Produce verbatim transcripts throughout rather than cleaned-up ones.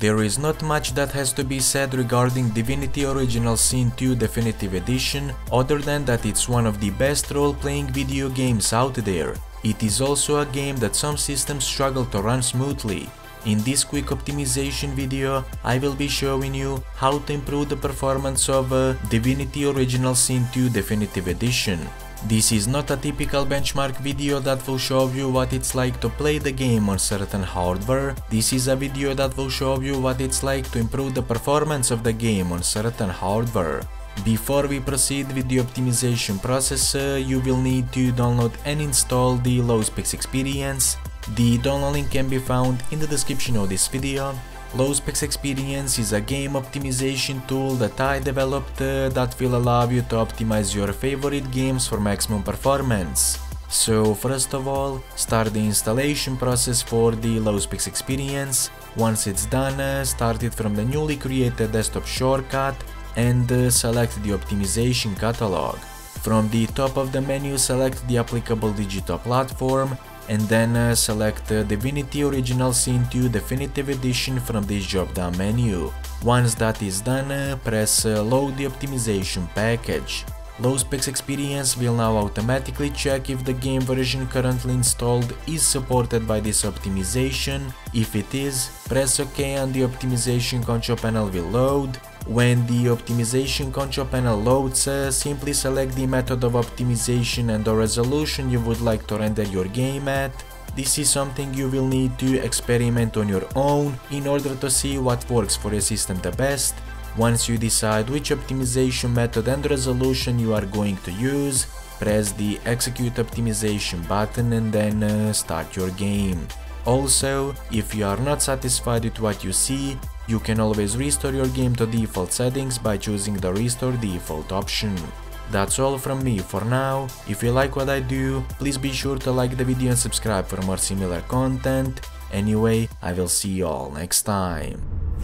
There is not much that has to be said regarding Divinity Original Sin two Definitive Edition, other than that it's one of the best role-playing video games out there. It is also a game that some systems struggle to run smoothly. In this quick optimization video, I will be showing you how to improve the performance of uh, Divinity Original Sin two Definitive Edition. This is not a typical benchmark video that will show you what it's like to play the game on certain hardware. This is a video that will show you what it's like to improve the performance of the game on certain hardware. Before we proceed with the optimization process, uh, you will need to download and install the LowSpecs Experience. The download link can be found in the description of this video. LowSpecs Experience is a game optimization tool that I developed uh, that will allow you to optimize your favorite games for maximum performance. So first of all, start the installation process for the LowSpecs Experience. Once it's done, uh, start it from the newly created desktop shortcut and uh, select the optimization catalog. From the top of the menu, select the applicable digital platform and then uh, select uh, Divinity Original Sin two Definitive Edition from this drop-down menu. Once that is done, uh, press uh, Load the optimization package. LowSpecs Experience will now automatically check if the game version currently installed is supported by this optimization. If it is, press OK and the optimization control panel will load. When the optimization control panel loads, uh, simply select the method of optimization and the resolution you would like to render your game at. This is something you will need to experiment on your own in order to see what works for your system the best. Once you decide which optimization method and resolution you are going to use, press the Execute Optimization button and then uh, start your game. Also, if you are not satisfied with what you see, you can always restore your game to default settings by choosing the Restore Default option. That's all from me for now. If you like what I do, please be sure to like the video and subscribe for more similar content. Anyway, I will see you all next time.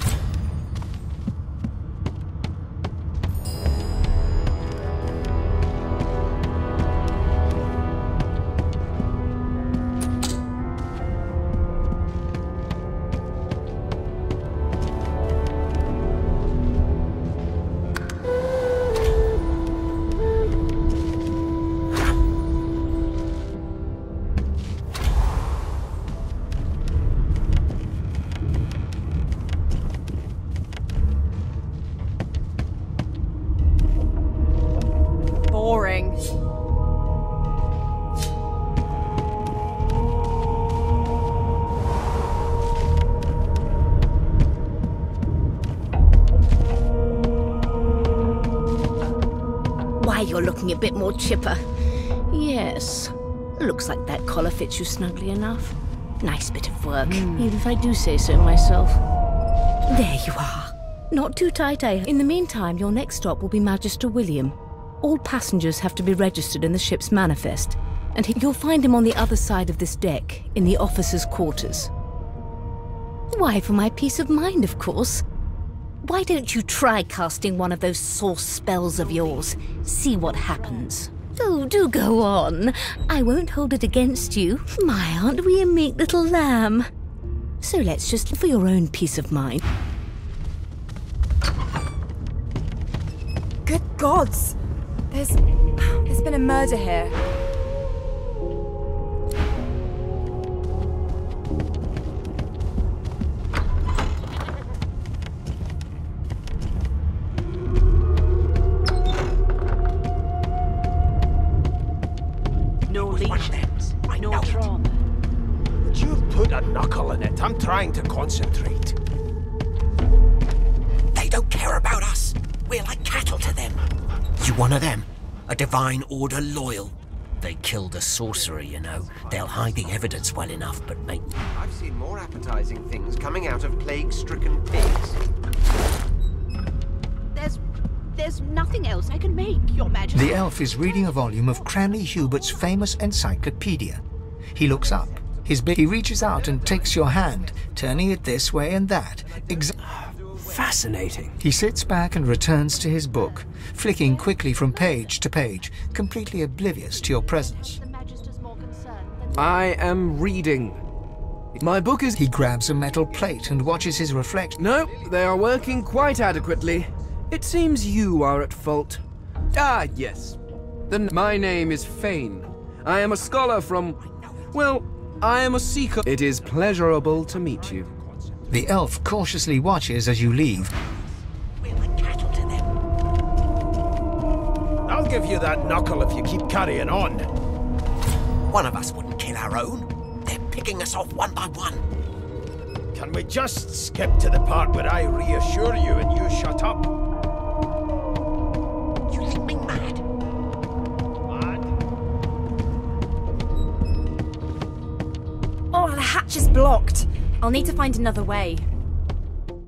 Boring. Why, you're looking a bit more chipper. Yes. Looks like that collar fits you snugly enough. Nice bit of work, mm. even if I do say so myself. There you are. Not too tight, eh? In the meantime, your next stop will be Magister William. All passengers have to be registered in the ship's manifest, and you'll find him on the other side of this deck, in the officers' quarters. Why, for my peace of mind, of course. Why don't you try casting one of those source spells of yours? See what happens. Oh, do go on. I won't hold it against you. My, aren't we a meek little lamb? So let's just, for your own peace of mind. Good gods! There's... there's been a murder here. No lesions, no trauma. Would you put a knuckle in it? I'm trying to concentrate. They don't care about us. We're like cattle to them. You one of them? A Divine Order loyal? They killed a sorcerer, you know. They'll hide the evidence well enough, but make... I've seen more appetizing things coming out of plague-stricken pigs. There's... there's nothing else I can make, Your Majesty. The elf is reading a volume of Cranley Hubert's famous encyclopedia. He looks up. His big... He reaches out and takes your hand, turning it this way and that. Ex Fascinating. He sits back and returns to his book, flicking quickly from page to page, completely oblivious to your presence. I am reading My book is... He grabs a metal plate and watches his reflection. No, they are working quite adequately. It seems you are at fault. Ah, yes. Then my name is Fane. I am a scholar from... Well, I am a seeker. It is pleasurable to meet you. The elf cautiously watches as you leave. We're like cattle to them. I'll give you that knuckle if you keep carrying on. One of us wouldn't kill our own. They're picking us off one by one. Can we just skip to the part where I reassure you and you shut up? You think me mad? Mad? Oh, the hatch is blocked. I'll need to find another way.